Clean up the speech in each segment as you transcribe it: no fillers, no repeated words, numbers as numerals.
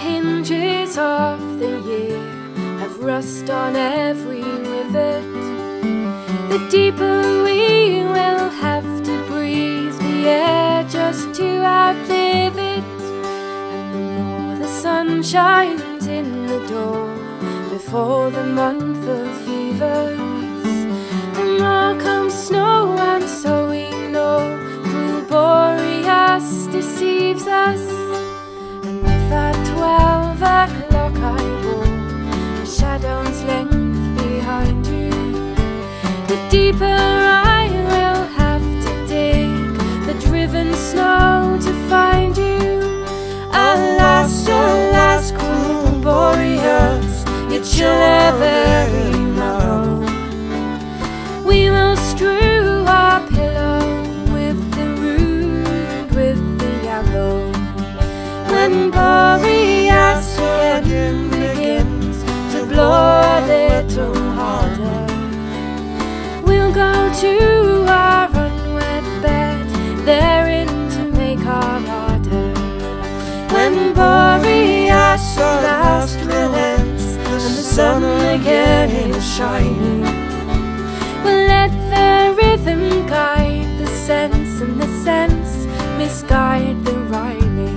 hinges of the year have rust on every rivet. The deeper we will have to breathe the air just to outlive it. And the more the sun shines in the door before the month of fevers, the more comes snow, and so we know cruel Boreas deceives us. And if at 12 o'clock I walk a shadow's length behind you, the deeper I will have to dig the driven snow to find you. Alas, alas, cruel Boreas, it shall ever be my own. We will strew our pillow with the rude, with the yellow. When Boreas again begins to blow a little harder, we'll go to our unwet bed, therein to make our larder. When Boreas at last relents and the sun again is shining, we'll let the rhythm guide the sense, and the sense misguide the rhyming.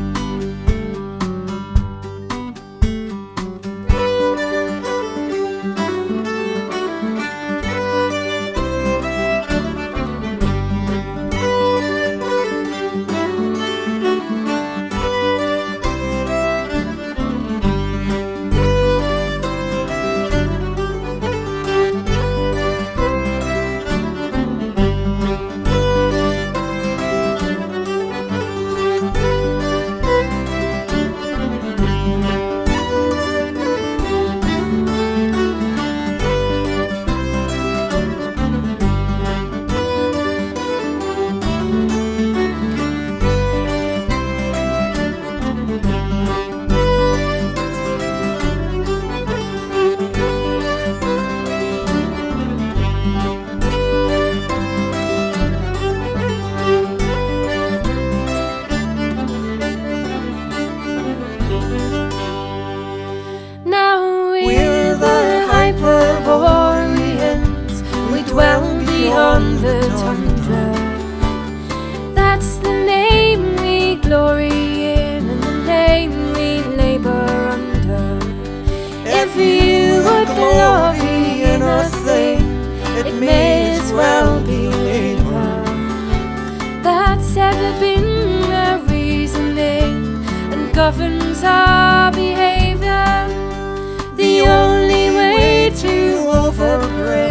Beyond the tundra, that's the name we glory in, and the name we labor under. If you would glory in a thing, it may as well be labor. That's ever been the reasoning and governs our behavior. The only way to overbreak